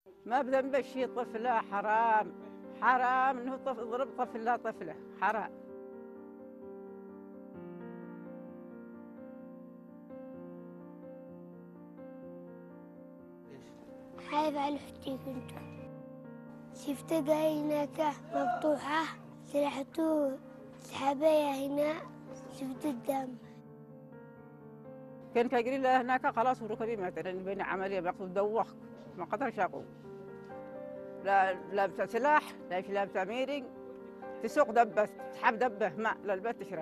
ما بذنب شي طفلة، حرام حرام انه يضرب طفلة طفلة، حرام. خايف على أختي كنت شفت هناك مفتوحة، سرحتو سحبية هنا، شفت الدم. كان كيقولي له هناك خلاص وركبي مثلا بين عملية مقصود دوخ ما قدر شاقو. لا لابسة سلاح، لا في لابسة ميري، تسوق دبة تسحب دبة ماء للبيت تشرب.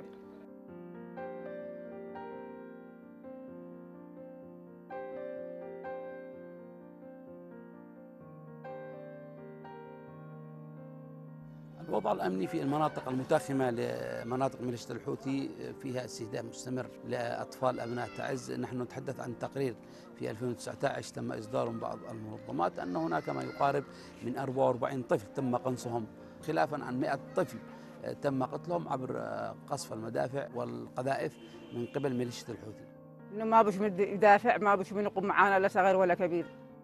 الوضع الأمني في المناطق المتاخمة لمناطق ميليشيا الحوثي فيها استهداف مستمر لأطفال أبناء تعز. نحن نتحدث عن تقرير في 2019 تم إصداره من بعض المنظمات أن هناك ما يقارب من 44 طفل تم قنصهم، خلافا عن 100 طفل تم قتلهم عبر قصف المدافع والقذائف من قبل ميليشيا الحوثي. انه ما بش من يدافع، ما بش من يقوم معانا لا صغير ولا كبير.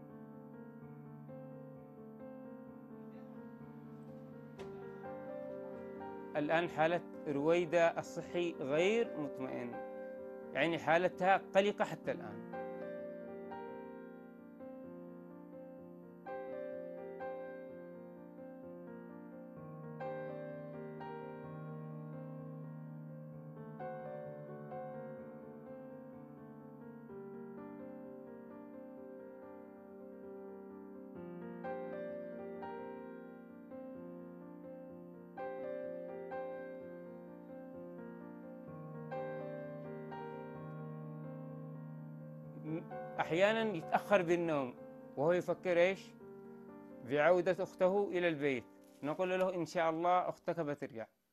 الآن حالة رويدة الصحي غير مطمئن، يعني حالتها قلقة حتى الآن. أحيانا يتأخر بالنوم وهو يفكر إيش؟ بعودة أخته إلى البيت. نقول له إن شاء الله أختك بترجع.